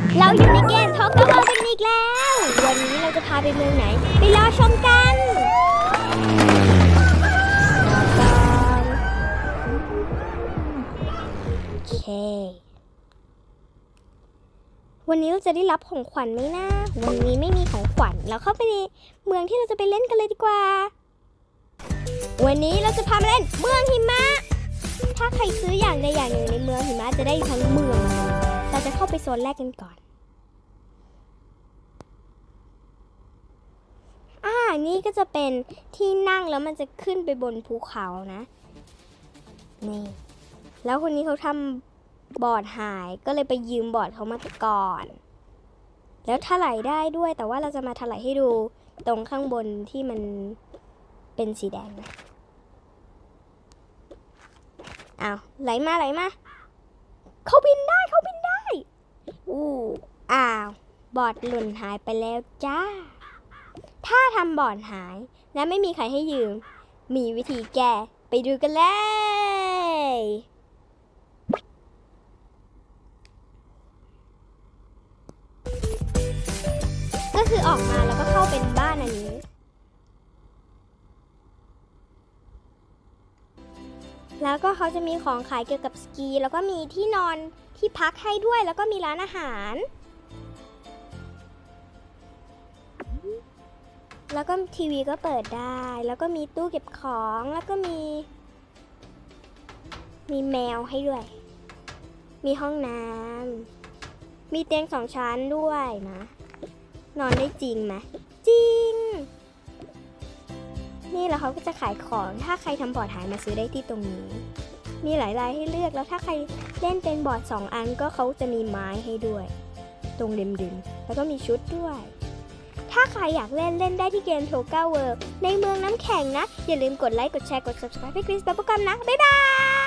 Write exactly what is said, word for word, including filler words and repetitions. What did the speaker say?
เราอยู่ในเกมทอกกับเรากันอีกแล้ววันนี้เราจะพาไปเมืองไหนไปรอชมกันโอเควันนี้เราจะได้รับของขวัญไหมนะวันนี้ไม่มีของขวัญเราเข้าไปในเมืองที่เราจะไปเล่นกันเลยดีกว่าวันนี้เราจะพามาเล่นเมืองหิมะถ้าใครซื้ออย่างใดอย่างหนึ่งในเมืองหิมะจะได้ทั้งเมืองเราจะเข้าไปโซนแรกกันก่อนอ่านี่ก็จะเป็นที่นั่งแล้วมันจะขึ้นไปบนภูเขานะนี่แล้วคนนี้เขาทำบอร์ดหายก็เลยไปยืมบอร์ดเขามาก่อนแล้วถลายได้ด้วยแต่ว่าเราจะมาถลายให้ดูตรงข้างบนที่มันเป็นสีแดงนะอ้าวไหลมาไหลมาเขาบินได้เขาบินได้อู้อ้าวบอร์ดหล่นหายไปแล้วจ้าถ้าทำบอร์ดหายและไม่มีใครให้ยืมมีวิธีแก้ไปดูกันเลยก็คือออกมาแล้วก็เข้าเป็นบ้านอันนี้แล้วก็เขาจะมีของขายเกี่ยวกับสกีแล้วก็มีที่นอนที่พักให้ด้วยแล้วก็มีร้านอาหารแล้วก็ทีวีก็เปิดได้แล้วก็มีตู้เก็บของแล้วก็มีมีแมวให้ด้วยมีห้องน้ำมีเตียงสองชั้นด้วยนะนอนได้จริงไหมจริงนี่แล้วเขาก็จะขายของถ้าใครทำบอร์ดหายมาซื้อได้ที่ตรงนี้มีหลายรายให้เลือกแล้วถ้าใครเล่นเป็นบอร์ดสองอันก็เขาจะมีไม้ให้ด้วยตรงริมๆแล้วก็มีชุดด้วยถ้าใครอยากเล่นเล่นได้ที่เกมโทก้าเวิลด์ในเมืองน้ำแข็งนะอย่าลืมกดไลค์กดแชร์กด ซับสไครบ์ ให้คริสบับเบิ้ลกัมนะบ๊ายบาย